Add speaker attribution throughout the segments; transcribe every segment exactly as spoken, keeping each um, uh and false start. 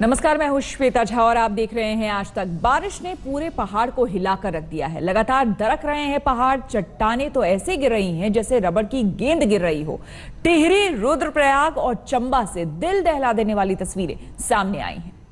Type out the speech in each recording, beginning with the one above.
Speaker 1: नमस्कार, मैं हूं श्वेता झा और आप देख रहे हैं आज तक। बारिश ने पूरे पहाड़ को हिलाकर रख दिया है। लगातार दरक रहे हैं पहाड़। चट्टानें तो ऐसे गिर रही हैं जैसे रबड़ की गेंद गिर रही हो। टिहरी, रुद्रप्रयाग और चंबा से दिल दहला देने वाली तस्वीरें सामने आई हैं।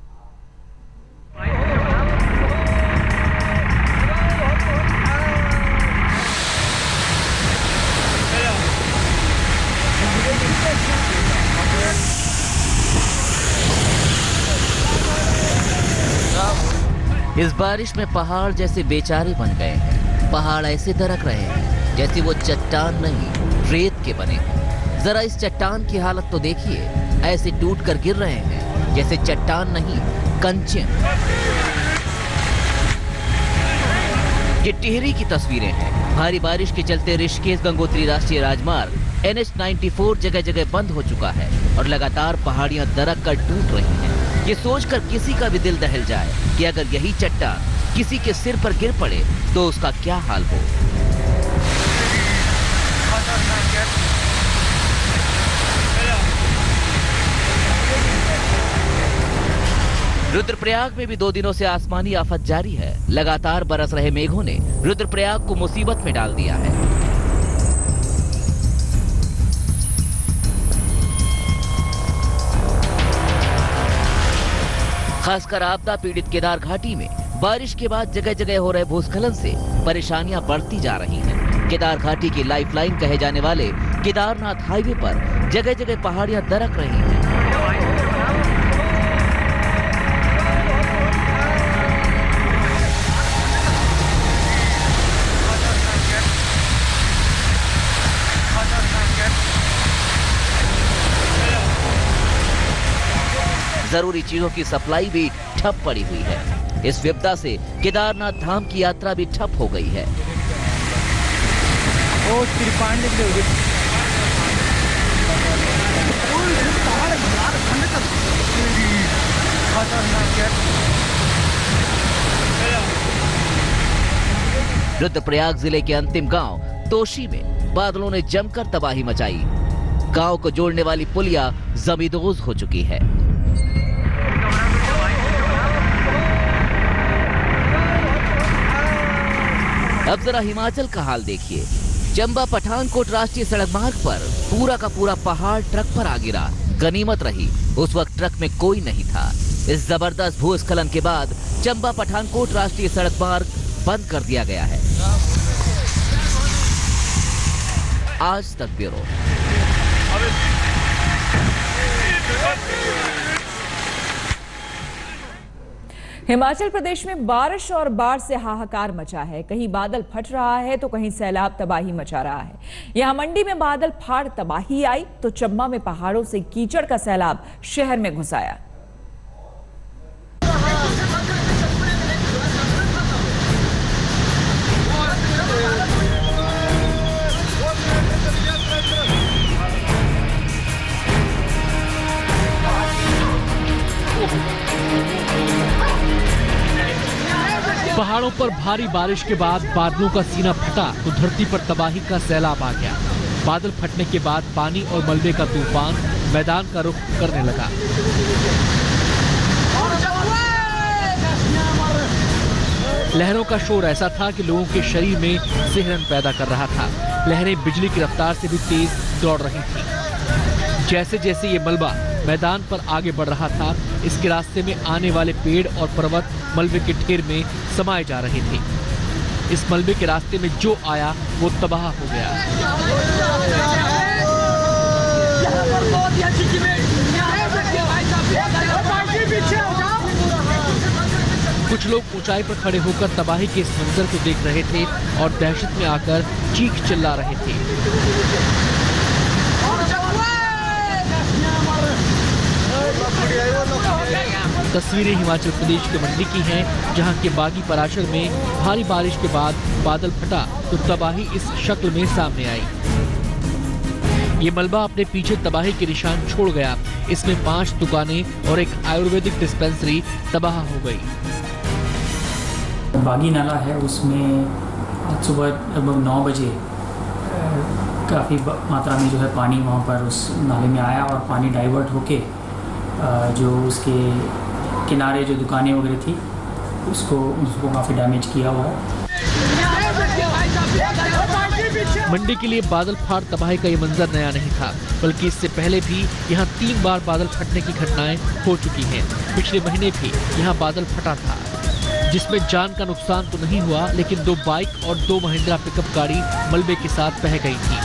Speaker 2: इस बारिश में पहाड़ जैसे बेचारे बन गए हैं। पहाड़ ऐसे दरक रहे हैं जैसे वो चट्टान नहीं, रेत के बने हैं। जरा इस चट्टान की हालत तो देखिए, ऐसे टूट कर गिर रहे हैं जैसे चट्टान नहीं, कंचे। ये टिहरी की तस्वीरें हैं। भारी बारिश के चलते ऋषिकेश गंगोत्री राष्ट्रीय राजमार्ग एन एच चौरानवे जगह जगह बंद हो चुका है और लगातार पहाड़ियां दरक कर टूट रही हैं। ये सोचकर किसी का भी दिल दहल जाए कि अगर यही चट्टान किसी के सिर पर गिर पड़े तो उसका क्या हाल हो। रुद्रप्रयाग में भी दो दिनों से आसमानी आफत जारी है। लगातार बरस रहे मेघों ने रुद्रप्रयाग को मुसीबत में डाल दिया है। खासकर आपदा पीड़ित केदार घाटी में बारिश के बाद जगह जगह हो रहे भूस्खलन से परेशानियां बढ़ती जा रही हैं। केदार घाटी की लाइफलाइन कहे जाने वाले केदारनाथ हाईवे पर जगह जगह पहाड़ियां दरक रही हैं। जरूरी चीजों की सप्लाई भी ठप पड़ी हुई है। इस विपदा से केदारनाथ धाम की यात्रा भी ठप हो गई है। रुद्रप्रयाग जिले के अंतिम गांव तोशी में बादलों ने जमकर तबाही मचाई। गांव को जोड़ने वाली पुलिया जमींदोज हो चुकी है। अब जरा हिमाचल का हाल देखिए। चंबा पठानकोट राष्ट्रीय सड़क मार्ग पर पूरा का पूरा पहाड़ ट्रक पर आ गिरा। गनीमत रही उस वक्त ट्रक में कोई नहीं था। इस जबरदस्त भूस्खलन के बाद चंबा पठानकोट राष्ट्रीय सड़क मार्ग बंद कर दिया गया है। आज तक ब्यूरो।
Speaker 1: हिमाचल प्रदेश में बारिश और बाढ़ से हाहाकार मचा है। कहीं बादल फट रहा है तो कहीं सैलाब तबाही मचा रहा है। यहां मंडी में बादल फाड़ तबाही आई तो चंबा में पहाड़ों से कीचड़ का सैलाब शहर में घुस आया।
Speaker 3: पहाड़ों पर भारी बारिश के बाद बादलों का सीना फटा तो धरती पर तबाही का सैलाब आ गया। बादल फटने के बाद पानी और मलबे का तूफान मैदान का रुख करने लगा। लहरों का शोर ऐसा था कि लोगों के शरीर में सिहरन पैदा कर रहा था। लहरें बिजली की रफ्तार से भी तेज दौड़ रही थी। जैसे जैसे ये मलबा मैदान पर आगे बढ़ रहा था, इसके रास्ते में आने वाले पेड़ और पर्वत मलबे के ढेर में समाये जा रहे थे। इस मलबे के रास्ते में जो आया वो तबाह हो गया। कुछ लोग ऊंचाई पर खड़े होकर तबाही के इस मंजर को देख रहे थे और दहशत में आकर चीख चिल्ला रहे थे। तस्वीरें हिमाचल प्रदेश के मंडी की हैं, जहां के बागी पराशर में भारी बारिश के बाद बादल फटा तो तबाही इस शक्ल में सामने आई। ये मलबा अपने पीछे तबाही के निशान छोड़ गया। इसमें पांच दुकानें और एक आयुर्वेदिक डिस्पेंसरी तबाह हो गई।
Speaker 4: बागी नाला है, उसमें आज सुबह लगभग नौ बजे काफ़ी मात्रा में जो है पानी वहाँ पर उस नाले में आया और पानी डाइवर्ट होके जो उसके किनारे जो दुकानें वगैरह थी उसको उसको काफ़ी डैमेज किया हुआ है।
Speaker 3: मंडी के लिए बादल फाट तबाही का ये मंजर नया नहीं था, बल्कि इससे पहले भी यहाँ तीन बार बादल फटने की घटनाएं हो चुकी हैं। पिछले महीने भी यहाँ बादल फटा था, जिसमें जान का नुकसान तो नहीं हुआ, लेकिन दो बाइक और दो महिंद्रा पिकअप गाड़ी मलबे के साथ बह गई थी।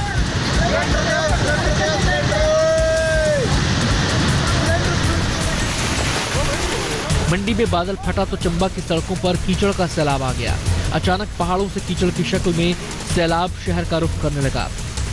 Speaker 3: मंडी में बादल फटा तो चंबा की सड़कों पर कीचड़ का सैलाब आ गया। अचानक पहाड़ों से कीचड़ की शक्ल में सैलाब शहर का रुख करने लगा।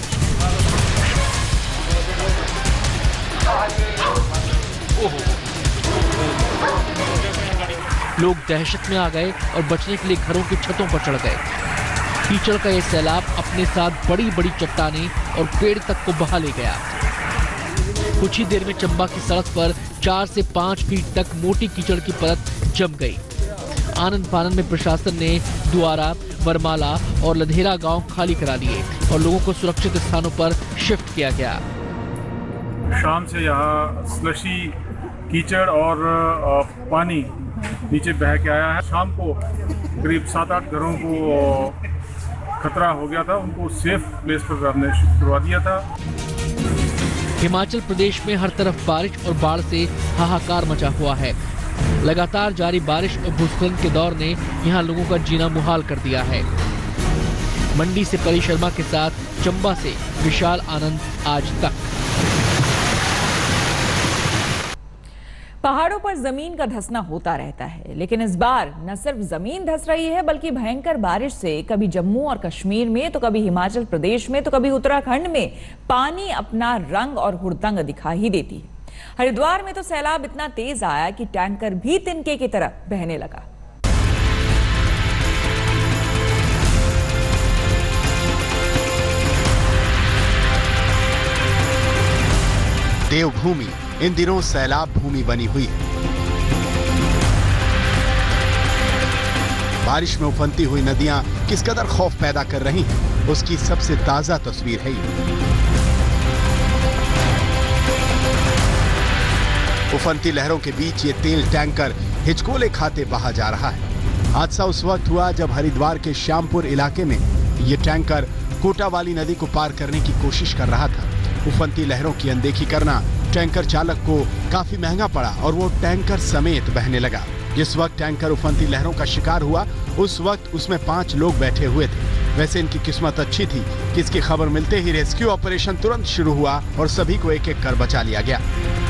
Speaker 3: लोग दहशत में आ गए और बचने के लिए घरों की छतों पर चढ़ गए। कीचड़ का यह सैलाब अपने साथ बड़ी बड़ी चट्टानें और पेड़ तक को बहा ले गया। कुछ ही देर में चंबा की सड़क पर चार से पांच फीट तक मोटी कीचड़ की परत जम गई। आनंद फानन में प्रशासन ने द्वारा, बरमाला और लधेरा गांव खाली करा लिए और लोगों को सुरक्षित स्थानों पर शिफ्ट किया गया।
Speaker 5: शाम से यहाँ स्लशी, कीचड़ और पानी नीचे बह के आया है। शाम को करीब सात आठ घरों को खतरा हो गया था, उनको सेफ प्लेस पर हमने करवा दिया था।
Speaker 3: हिमाचल प्रदेश में हर तरफ बारिश और बाढ़ से हाहाकार मचा हुआ है। लगातार जारी बारिश और भूस्खलन के दौर ने यहां लोगों का जीना मुहाल कर दिया है। मंडी से परी शर्मा के साथ चंबा से विशाल आनंद, आज तक।
Speaker 1: पहाड़ों पर जमीन का धंसना होता रहता है, लेकिन इस बार न सिर्फ जमीन धंस रही है, बल्कि भयंकर बारिश से कभी जम्मू और कश्मीर में तो कभी हिमाचल प्रदेश में तो कभी उत्तराखंड में पानी अपना रंग और हुड़दंग दिखा ही देती है। हरिद्वार में तो सैलाब इतना तेज आया कि टैंकर भी तिनके की तरह बहने लगा।
Speaker 6: देवभूमि इन दिनों सैलाब भूमि बनी हुई है। बारिश में उफनती हुई नदियां किस कदर खौफ पैदा कर रही हैं, उसकी सबसे ताजा तस्वीर है ये। उफनती लहरों के बीच ये तेल टैंकर हिचकोले खाते बहा जा रहा है। हादसा उस वक्त हुआ जब हरिद्वार के श्यामपुर इलाके में ये टैंकर कोटावाली नदी को पार करने की कोशिश कर रहा था। उफनती लहरों की अनदेखी करना टैंकर चालक को काफी महंगा पड़ा और वो टैंकर समेत बहने लगा। जिस वक्त टैंकर उफनती लहरों का शिकार हुआ, उस वक्त उसमें पांच लोग बैठे हुए थे। वैसे इनकी किस्मत अच्छी थी कि इसकी खबर मिलते ही रेस्क्यू ऑपरेशन तुरंत शुरू हुआ और सभी को एक एक कर बचा लिया गया।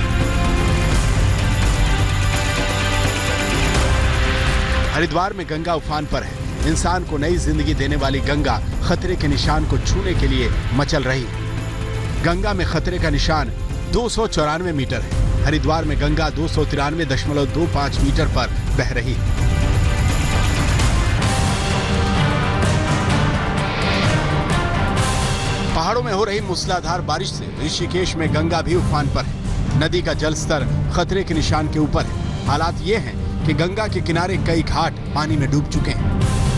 Speaker 6: हरिद्वार में गंगा उफान पर है। इंसान को नई जिंदगी देने वाली गंगा खतरे के निशान को छूने के लिए मचल रही है। गंगा में खतरे का निशान दो सौ चौरानवे मीटर है। हरिद्वार में गंगा दो सौ तिरानवे दशमलव दो पांच मीटर पर बह रही है। पहाड़ों में हो रही मूसलाधार बारिश से ऋषिकेश में गंगा भी उफान पर है। नदी का जलस्तर खतरे के निशान के ऊपर है। हालात ये हैं कि गंगा के किनारे कई घाट पानी में डूब चुके हैं।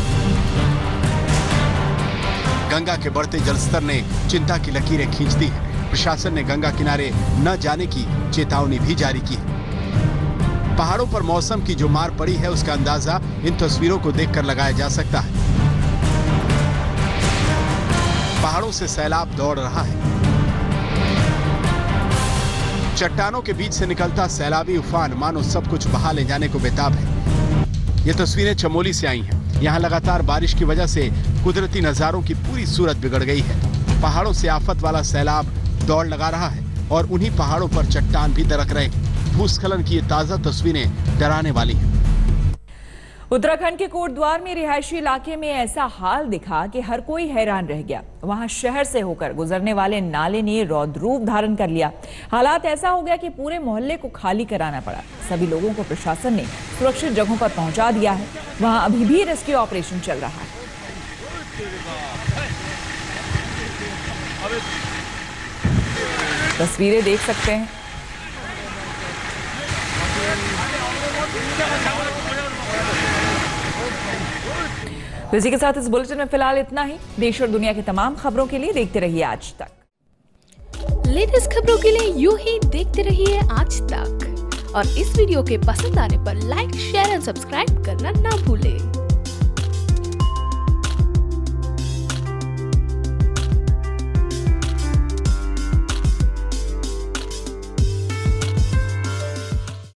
Speaker 6: गंगा के बढ़ते जलस्तर ने चिंता की लकीरें खींच दी हैं। प्रशासन ने गंगा किनारे न जाने की चेतावनी भी जारी की है। पहाड़ों पर मौसम की जो मार पड़ी है, उसका अंदाजा इन तस्वीरों को देखकर लगाया जा सकता है। पहाड़ों से सैलाब दौड़ रहा है। चट्टानों के बीच से निकलता सैलाबी उफान मानो सब कुछ बहा ले जाने को बेताब है। ये तस्वीरें चमोली से आई हैं। यहाँ लगातार बारिश की वजह से कुदरती नजारों की पूरी सूरत बिगड़ गई है। पहाड़ों से आफत वाला सैलाब दौड़ लगा रहा है और उन्हीं पहाड़ों पर चट्टान भी दरक रहे हैं। भूस्खलन की ये ताजा तस्वीरें डराने वाली हैं।
Speaker 1: उत्तराखंड के कोटद्वार में रिहायशी इलाके में ऐसा हाल दिखा कि हर कोई हैरान रह गया। वहां शहर से होकर गुजरने वाले नाले ने रौद्र रूप धारण कर लिया। हालात ऐसा हो गया कि पूरे मोहल्ले को खाली कराना पड़ा। सभी लोगों को प्रशासन ने सुरक्षित जगहों पर पहुंचा दिया है। वहां अभी भी रेस्क्यू ऑपरेशन चल रहा है। तस्वीरें देख सकते हैं। इसी के साथ इस बुलेटिन में फिलहाल इतना ही। देश और दुनिया की तमाम खबरों के लिए देखते रहिए आज तक।
Speaker 7: लेटेस्ट खबरों के लिए यूं ही देखते रहिए आज तक। और इस वीडियो के पसंद आने पर लाइक, शेयर एंड सब्सक्राइब करना ना भूलें।